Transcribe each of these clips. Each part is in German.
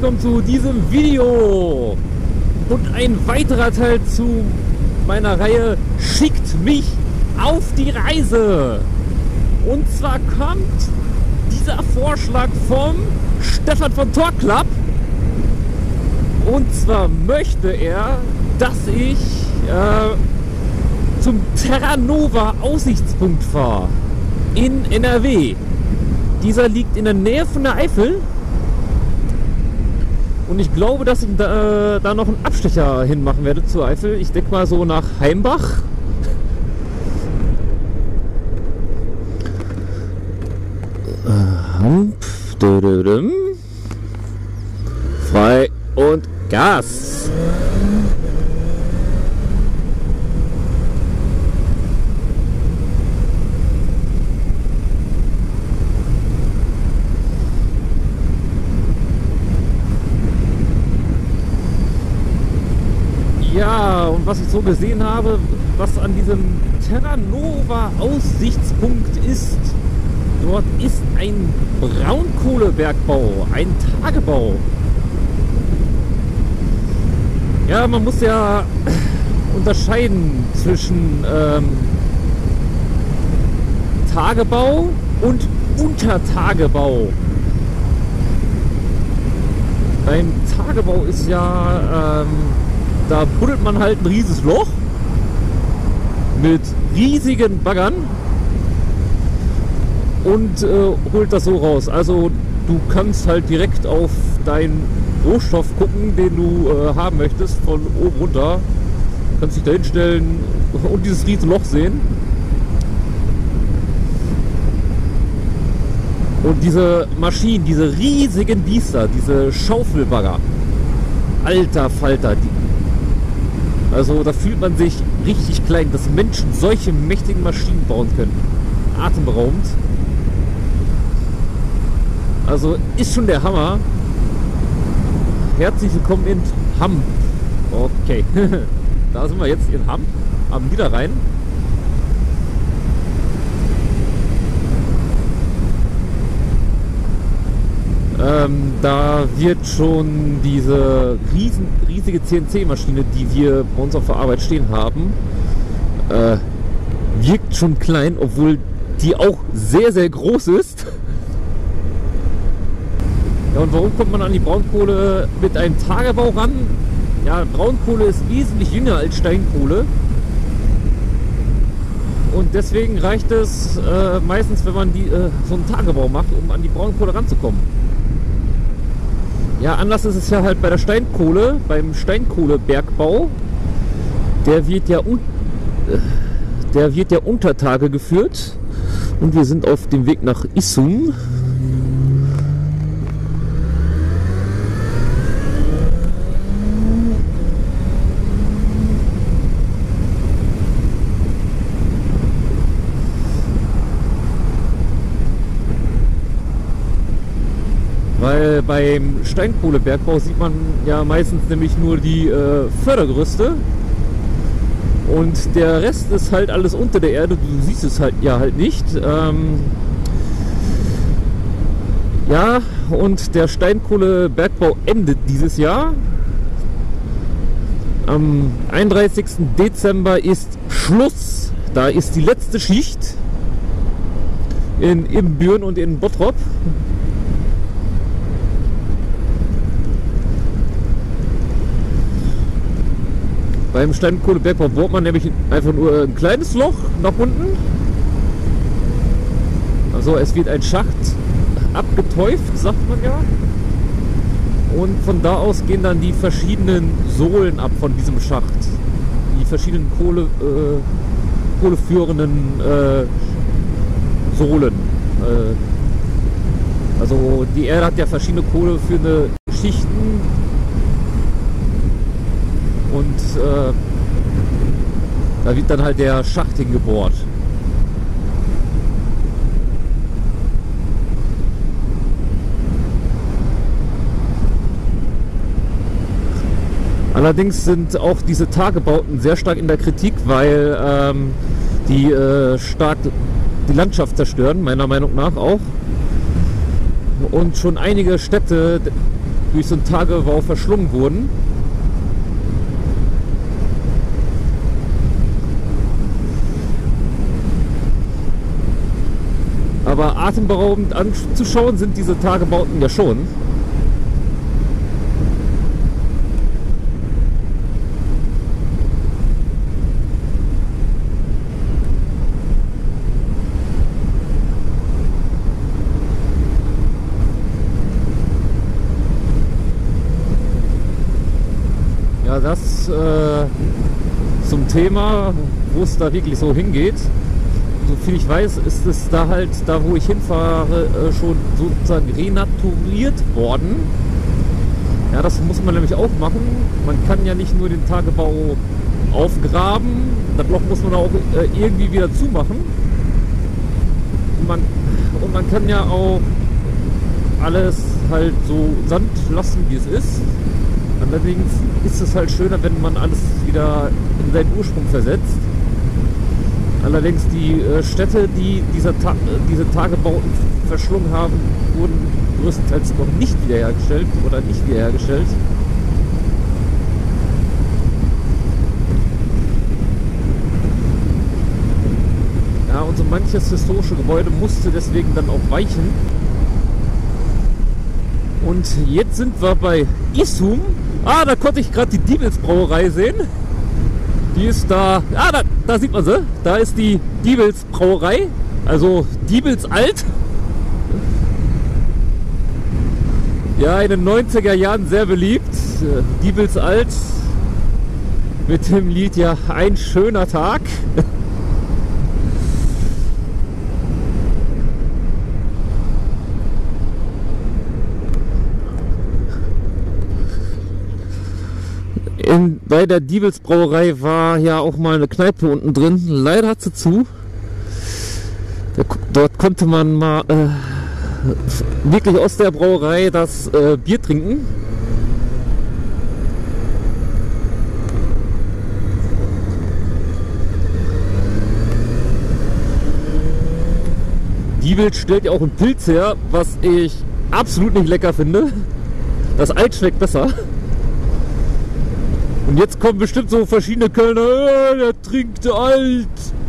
willkommen zu diesem Video und ein weiterer Teil zu meiner Reihe Schickt mich auf die Reise. Und zwar kommt dieser Vorschlag vom Stefan von Talk Club, und zwar möchte er, dass ich zum Terra Nova Aussichtspunkt fahre in NRW. Dieser liegt in der Nähe von der Eifel. Und ich glaube, dass ich da noch einen Abstecher hinmachen werde zur Eifel. Ich denke mal so nach Heimbach. Frei und Gas. Ja, und was ich so gesehen habe, was an diesem Terra Nova Aussichtspunkt ist, dort ist ein Braunkohlebergbau, ein Tagebau. Ja, man muss ja unterscheiden zwischen Tagebau und Untertagebau. Beim Tagebau ist ja da buddelt man halt ein riesiges Loch mit riesigen Baggern und holt das so raus. Also du kannst halt direkt auf deinen Rohstoff gucken, den du haben möchtest, von oben runter. Du kannst dich da hinstellen und dieses riesige Loch sehen. Und diese Maschinen, diese riesigen Biester, diese Schaufelbagger, alter Falter, also da fühlt man sich richtig klein, dass Menschen solche mächtigen Maschinen bauen können. Atemberaubend. Also ist schon der Hammer. Herzlich willkommen in Hamm. Okay, da sind wir jetzt in Hamm am Niederrhein. Da wird schon diese riesige CNC-Maschine, die wir bei uns auf der Arbeit stehen haben, wirkt schon klein, obwohl die auch sehr, sehr groß ist. Ja, und warum kommt man an die Braunkohle mit einem Tagebau ran? Ja, Braunkohle ist wesentlich jünger als Steinkohle. Und deswegen reicht es meistens, wenn man so einen Tagebau macht, um an die Braunkohle ranzukommen. Ja, anders ist es ja halt bei der Steinkohle, beim Steinkohlebergbau. Der wird ja unter Tage geführt. Und wir sind auf dem Weg nach Issum. Weil beim Steinkohlebergbau sieht man ja meistens nämlich nur die Fördergerüste und der Rest ist halt alles unter der Erde, du siehst es halt nicht. Ja, und der Steinkohlebergbau endet dieses Jahr. Am 31. Dezember ist Schluss, da ist die letzte Schicht in Ibbenbüren und in Bottrop. Beim Steinkohlebergbau bohrt man nämlich einfach nur ein kleines Loch nach unten. Also es wird ein Schacht abgetäuft, sagt man ja. Und von da aus gehen dann die verschiedenen Sohlen ab von diesem Schacht. Die verschiedenen kohleführenden Sohlen. Also die Erde hat ja verschiedene kohleführende Schichten. Und da wird dann halt der Schacht hingebohrt. Allerdings sind auch diese Tagebauten sehr stark in der Kritik, weil die stark die Landschaft zerstören, meiner Meinung nach auch. Und schon einige Städte durch so einen Tagebau verschlungen wurden. Aber atemberaubend anzuschauen sind diese Tagebauten ja schon. Ja, das zum Thema, wo es da wirklich so hingeht. So viel ich weiß, ist es da halt, da wo ich hinfahre, schon sozusagen renaturiert worden. Ja, das muss man nämlich auch machen. Man kann ja nicht nur den Tagebau aufgraben, das Loch muss man auch irgendwie wieder zumachen. Und man kann ja auch alles halt so Sand lassen, wie es ist. Allerdings ist es halt schöner, wenn man alles wieder in seinen Ursprung versetzt. Allerdings die Städte, die diese Tagebauten verschlungen haben, wurden größtenteils noch nicht wiederhergestellt oder nicht wiederhergestellt. Ja, und so manches historische Gebäude musste deswegen dann auch weichen. Und jetzt sind wir bei Isum. Ah, da konnte ich gerade die Diebels Brauerei sehen. Die ist da. Ah, da sieht man sie. Da ist die Diebels Brauerei. Also Diebels alt. Ja, in den 90er Jahren sehr beliebt. Diebels alt. Mit dem Lied ja Ein schöner Tag. Bei der Diebels Brauerei war ja auch mal eine Kneipe unten drin. Leider hat sie zu. Dort konnte man mal wirklich aus der Brauerei das Bier trinken. Diebels stellt ja auch einen Pilz her, was ich absolut nicht lecker finde. Das Alt schmeckt besser. Und jetzt kommen bestimmt so verschiedene Kölner, der trinkt alt.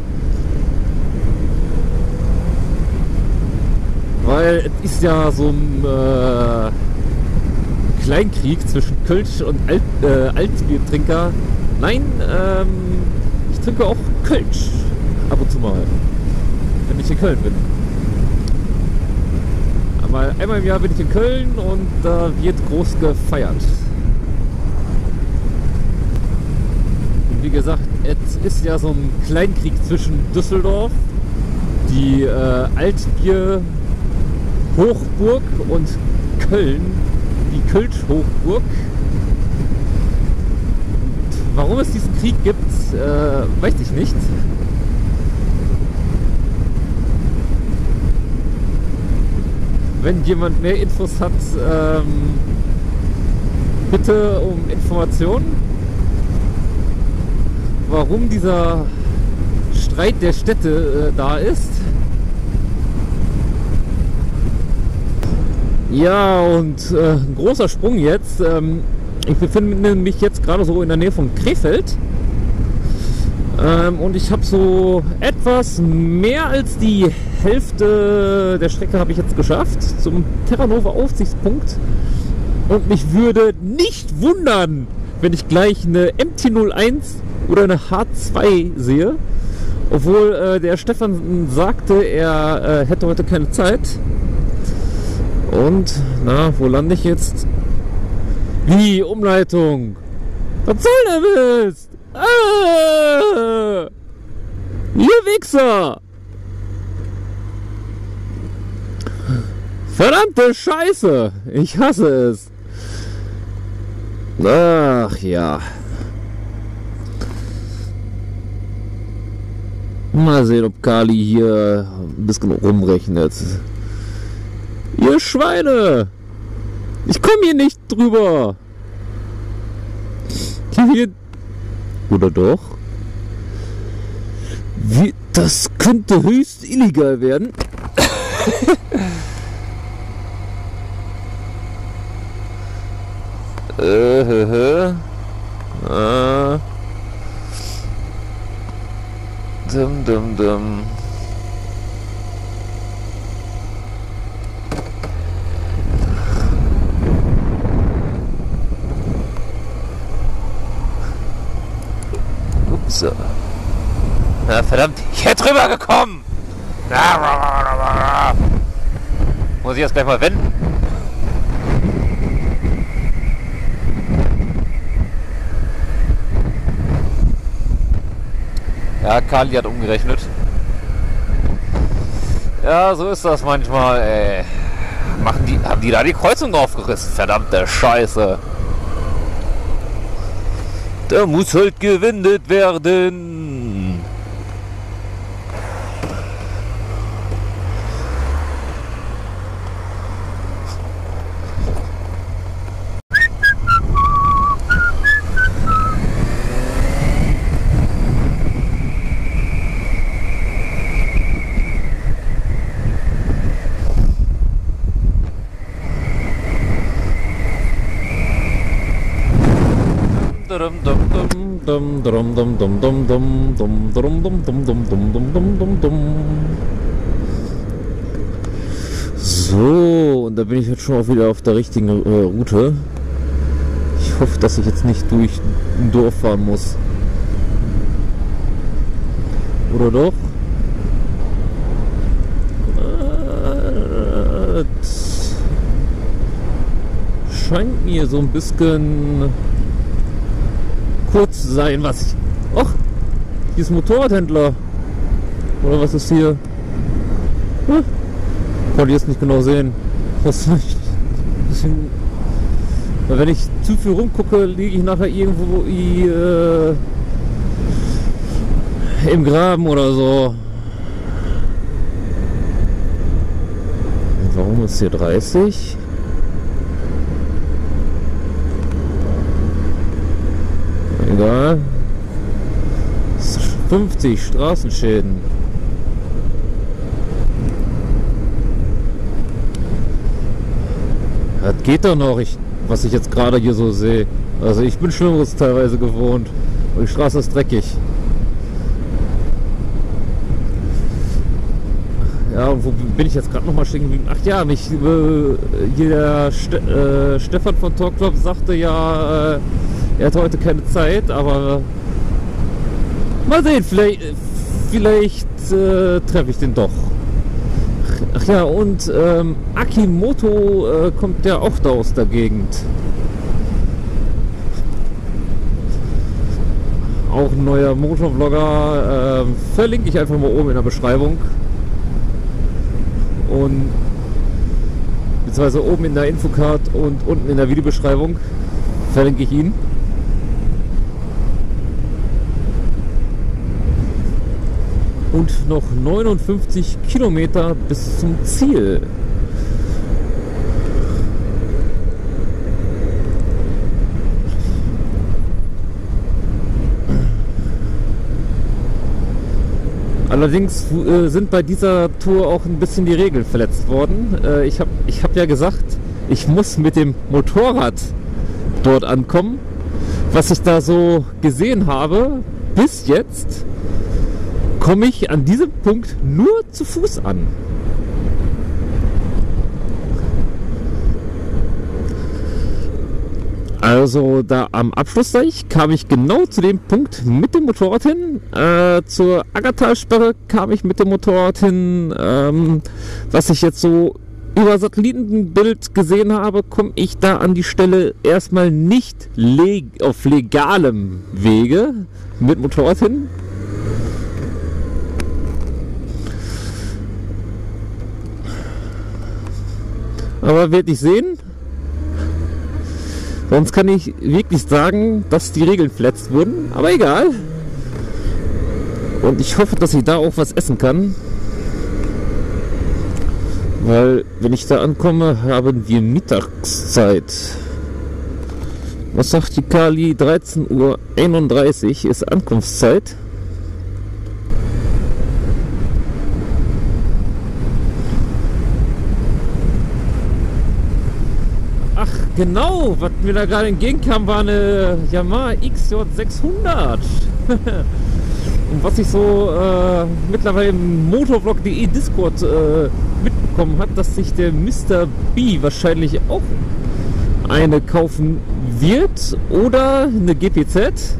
Weil es ist ja so ein Kleinkrieg zwischen Kölsch und Altbiertrinker. Nein, ich trinke auch Kölsch ab und zu mal, wenn ich in Köln bin. Aber einmal im Jahr bin ich in Köln und da wird groß gefeiert. Wie gesagt, es ist ja so ein Kleinkrieg zwischen Düsseldorf, die Altbier-Hochburg, und Köln, die Kölsch-Hochburg. Warum es diesen Krieg gibt, weiß ich nicht. Wenn jemand mehr Infos hat, bitte um Informationen. Warum dieser Streit der Städte da ist. Ja, und ein großer Sprung jetzt. Ich befinde mich jetzt gerade so in der Nähe von Krefeld. Und ich habe so etwas mehr als die Hälfte der Strecke habe ich jetzt geschafft zum Terranova Aufsichtspunkt. Und mich würde nicht wundern, wenn ich gleich eine MT-01 oder eine H2 sehe. Obwohl der Stefan sagte, er hätte heute keine Zeit. Und, na, wo lande ich jetzt? Wie? Umleitung? Was soll der Mist? Ah! Ihr Wichser! Verdammte Scheiße! Ich hasse es! Ach ja. Mal sehen, ob Kali hier ein bisschen rumrechnet. Ihr Schweine! Ich komme hier nicht drüber! Hier. Oder doch? Wie, das könnte höchst illegal werden. Dum, dum, dum. Ups. Na verdammt, ich hätte drüber gekommen! Muss ich jetzt gleich mal wenden? Ja, Kali hat umgerechnet. Ja, so ist das manchmal, ey. Haben die da die Kreuzung aufgerissen? Verdammte Scheiße. Da muss halt gewendet werden. So, und da bin ich jetzt schon auch wieder auf der richtigen Route. Ich hoffe, dass ich jetzt nicht durch ein Dorf fahren muss. Oder doch? Scheint mir so ein bisschen kurz zu sein, was ich... Och, hier ist ein Motorradhändler. Oder was ist hier? Hm? Konnte ich jetzt nicht genau sehen. Was bisschen, weil wenn ich zu viel rumgucke, liege ich nachher irgendwo im Graben oder so. Warum ist hier 30? Egal. 50 Straßenschäden. Das geht doch noch, was ich jetzt gerade hier so sehe. Also ich bin Schlimmeres teilweise gewohnt. Und die Straße ist dreckig. Ja, und wo bin ich jetzt gerade nochmal stehen geblieben? Ach ja, hier der Stefan von Talkclub sagte ja, er hat heute keine Zeit, aber mal sehen, vielleicht treffe ich den doch. Ach ja, und Akimoto kommt ja auch da aus der Gegend. Auch ein neuer Motorvlogger. Verlinke ich einfach mal oben in der Beschreibung. Und beziehungsweise oben in der Infocard und unten in der Videobeschreibung verlinke ich ihn. Und noch 59 Kilometer bis zum Ziel. Allerdings sind bei dieser Tour auch ein bisschen die Regeln verletzt worden. Ich hab ja gesagt, ich muss mit dem Motorrad dort ankommen. Was ich da so gesehen habe, bis jetzt komme ich an diesem Punkt nur zu Fuß an. Also da am Abschlussdeich kam ich genau zu dem Punkt mit dem Motorrad hin. Zur Aggertalsperre kam ich mit dem Motorrad hin. Was ich jetzt so über Satellitenbild gesehen habe, komme ich da an die Stelle erstmal nicht auf legalem Wege mit Motorrad hin. Aber werde ich sehen. Sonst kann ich wirklich sagen, dass die Regeln verletzt wurden. Aber egal. Und ich hoffe, dass ich da auch was essen kann. Weil, wenn ich da ankomme, haben wir Mittagszeit. Was sagt die Kali? 13:31 Uhr ist Ankunftszeit. Ach, Genau, was mir da gerade entgegenkam, war eine Yamaha XJ600. Und was ich so mittlerweile im Motorvlog.de Discord mitbekommen hat, dass sich der Mr. B wahrscheinlich auch eine kaufen wird oder eine GPZ.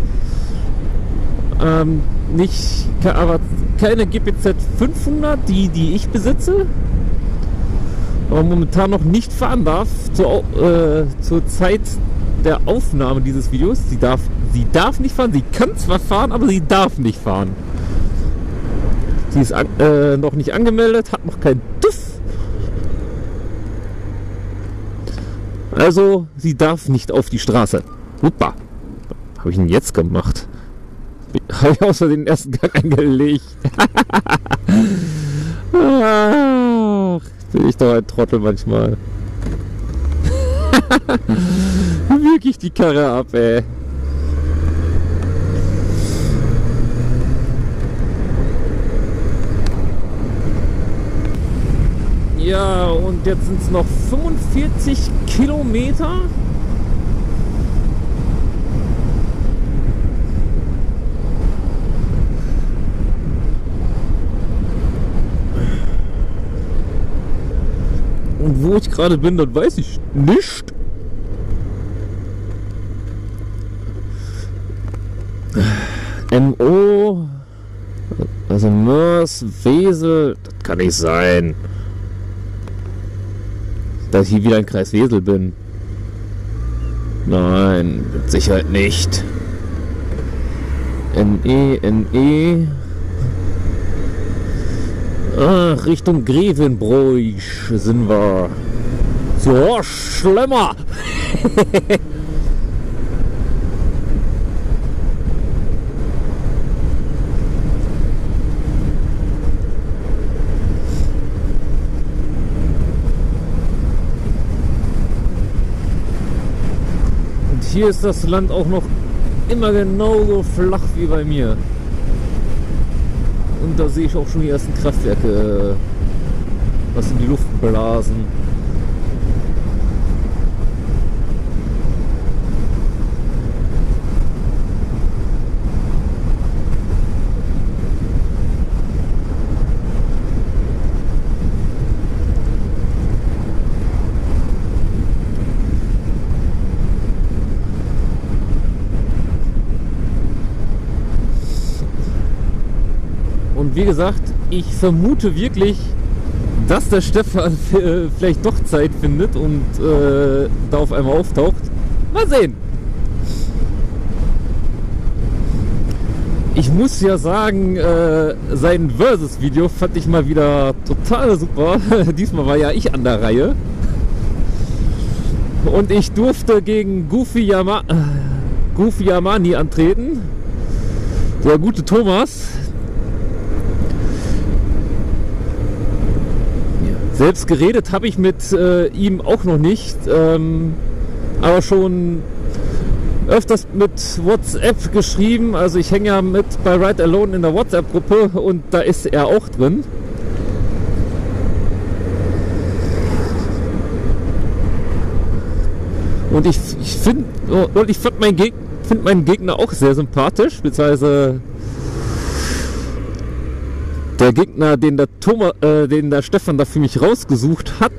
Aber keine GPZ 500, die ich besitze, aber momentan noch nicht fahren darf zur Zeit der Aufnahme dieses Videos. Sie darf nicht fahren, sie kann zwar fahren, aber sie darf nicht fahren. Sie ist noch nicht angemeldet, hat noch kein TÜV. Also, sie darf nicht auf die Straße. Huppa. Was habe ich denn jetzt gemacht? Habe ich außer den ersten Gang eingelegt. Ach, bin ich doch ein Trottel manchmal. Wirklich die Karre ab, ey. Ja, und jetzt sind es noch 45 Kilometer. Und wo ich gerade bin, das weiß ich nicht. MO, also Mörs, Wesel, das kann nicht sein, dass ich hier wieder in Kreis Wesel bin. Nein, mit Sicherheit nicht. NE. Ach, Richtung Grevenbroich sind wir. So, schlimmer. Und hier ist das Land auch noch immer genauso flach wie bei mir. Und da sehe ich auch schon die ersten Kraftwerke, was in die Luft blasen. Und wie gesagt, ich vermute wirklich, dass der Stefan vielleicht doch Zeit findet und da auf einmal auftaucht. Mal sehen. Ich muss ja sagen, sein Versus-Video fand ich mal wieder total super. Diesmal war ja ich an der Reihe. Und ich durfte gegen Goofy Yamani antreten. Der gute Thomas. Selbst geredet habe ich mit ihm auch noch nicht, aber schon öfters mit WhatsApp geschrieben. Also ich hänge ja mit bei Ride Alone in der WhatsApp-Gruppe und da ist er auch drin. Und ich finde meinen Gegner auch sehr sympathisch, beziehungsweise der Gegner, den der Stefan da für mich rausgesucht hat.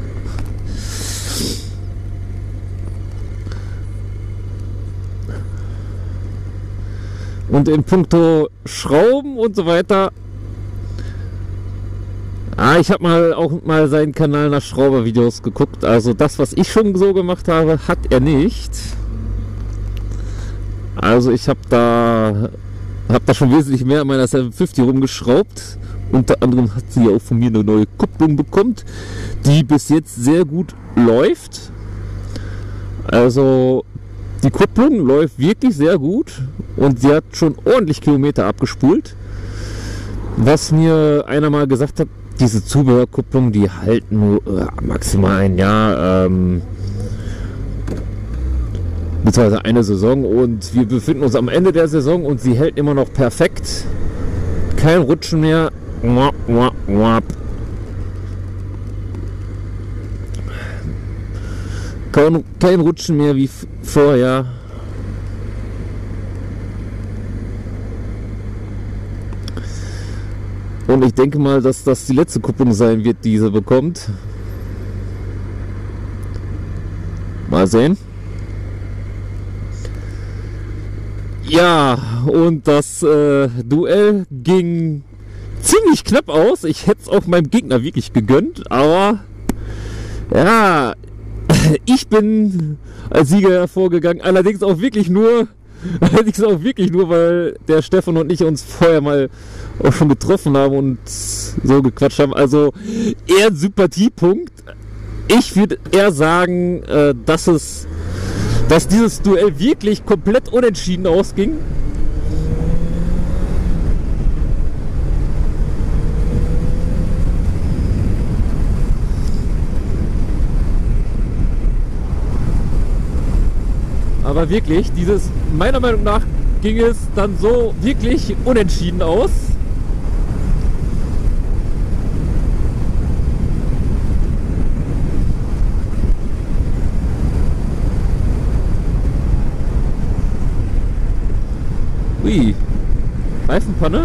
Und in puncto Schrauben und so weiter. Ich habe auch mal seinen Kanal nach Schraubervideos geguckt. Also das, was ich schon so gemacht habe, hat er nicht. Also ich habe da schon wesentlich mehr an meiner 750 rumgeschraubt. Unter anderem hat sie ja auch von mir eine neue Kupplung bekommen, die bis jetzt sehr gut läuft. Also die Kupplung läuft wirklich sehr gut und sie hat schon ordentlich Kilometer abgespult. Was mir einer mal gesagt hat, diese Zubehörkupplung, die halten nur maximal ein Jahr. Beziehungsweise eine Saison und wir befinden uns am Ende der Saison und sie hält immer noch perfekt. Kein Rutschen mehr. Kein Rutschen mehr wie vorher. Und ich denke mal, dass das die letzte Kupplung sein wird, die sie bekommt. Mal sehen. Ja, und das Duell ging ziemlich knapp aus. Ich hätte es auch meinem Gegner wirklich gegönnt, aber ja, ich bin als Sieger hervorgegangen. Allerdings auch wirklich nur, weil der Stefan und ich uns vorher mal auch schon getroffen haben und so gequatscht haben. Also eher ein Sympathiepunkt. Ich würde eher sagen, dass dieses Duell wirklich komplett unentschieden ausging. Aber wirklich, meiner Meinung nach ging es dann so wirklich unentschieden aus. Ui, Reifenpanne?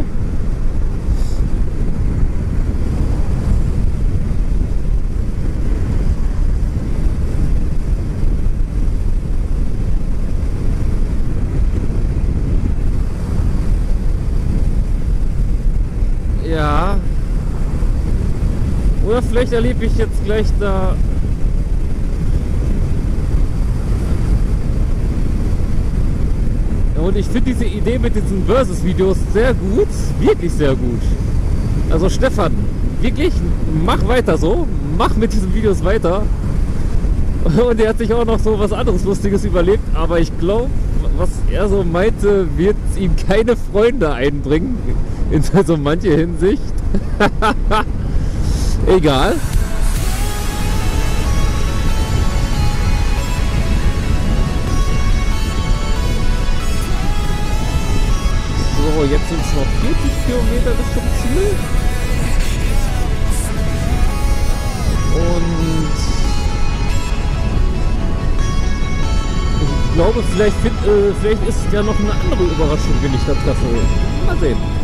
Ja. Oder vielleicht erlebe ich jetzt gleich da... Und ich finde diese Idee mit diesen Versus-Videos sehr gut, wirklich sehr gut. Also Stefan, wirklich, mach weiter so, mach mit diesen Videos weiter. Und er hat sich auch noch so was anderes Lustiges überlegt, aber ich glaube, was er so meinte, wird ihm keine Freunde einbringen, in so manche Hinsicht. Egal. So, jetzt sind es noch 40 Kilometer bis zum Ziel. Und ich glaube, vielleicht ist ja noch eine andere Überraschung, wenn ich da treffe. Mal sehen.